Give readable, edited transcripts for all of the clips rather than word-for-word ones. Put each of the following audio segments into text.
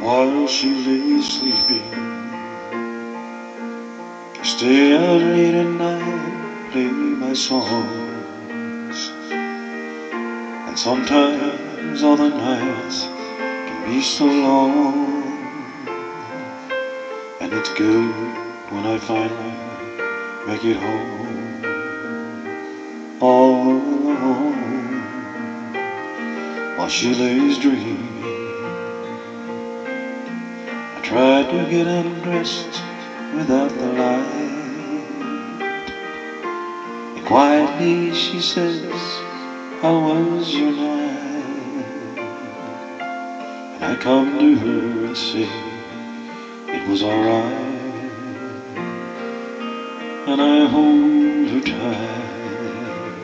While she lay sleeping, I stay out late at night, play my songs. And sometimes all the nights can be so long, and it's good when I finally make it home. All alone, while she lays dreaming, I try to get undressed without the light. And quietly she says, "How was your night?" And I come to her and say, "It was alright." And I hold her tight,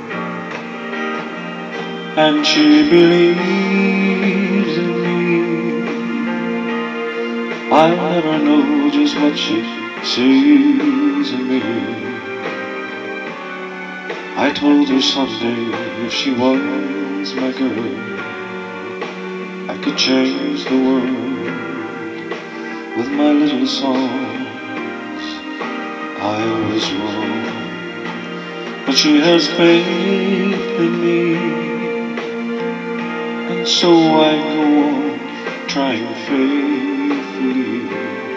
and she believes in me. I'll never know just what she sees in me. I told her someday if she was my girl, I could change the world with my little songs. I was wrong, but she has faith in me, and so I go on trying faithfully.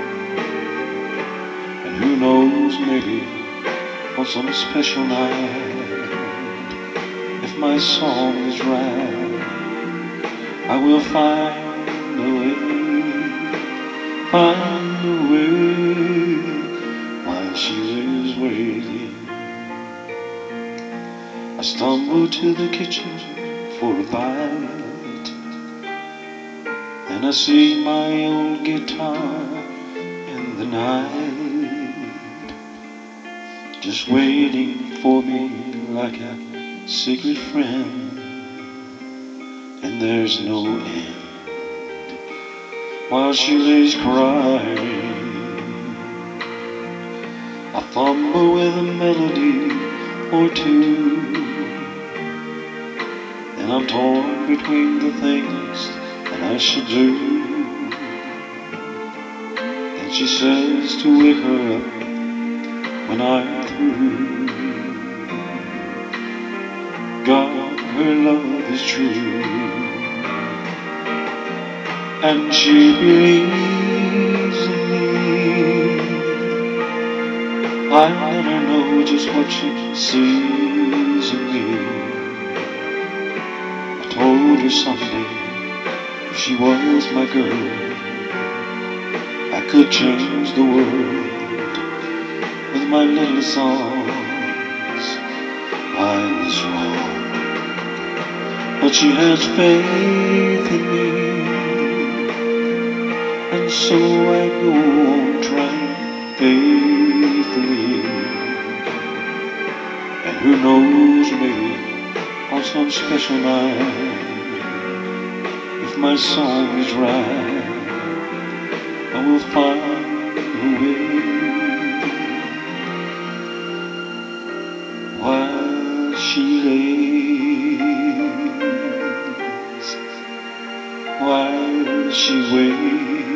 And who knows, maybe on some special night, if my song is right, I will find a way, while she is waiting. I stumble to the kitchen for a bite, and I see my old guitar in the night, just waiting for me like a secret friend. And there's no end while she lays crying. I fumble with a melody or two, and I'm torn between the things that I should do. And she says to wake her up when I'm through. God, her love is true, and she believes in me. I'll never know just what she sees in me. I told her someday if she was my girl, I could change the world with my little songs. I was wrong, but she has faith in me, and so I go on trying faithfully. And who knows, maybe on some special night, if my song is right, I will find a way, while she lays, while she waits.